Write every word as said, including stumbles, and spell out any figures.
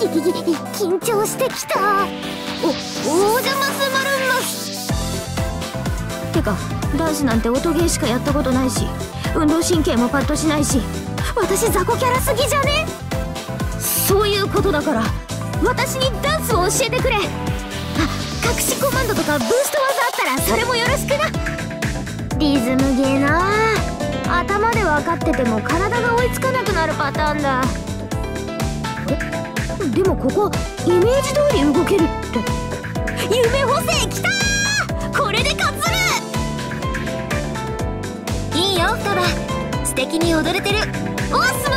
緊張してきた。お、お邪魔すまるんます。てかダンスなんて音ゲーしかやったことないし、運動神経もパッとしないし、私雑魚キャラすぎじゃね？そういうことだから私にダンスを教えてくれ。あ、隠しコマンドとかブースト技あったらそれもよろしくな。リズムゲーなあ、頭で分かってても体が追いつかなくなるパターンだ。え、でもここイメージ通り動けるって。夢補正きたー。これで勝つる。いいよ双葉、素敵に踊れてる。おっす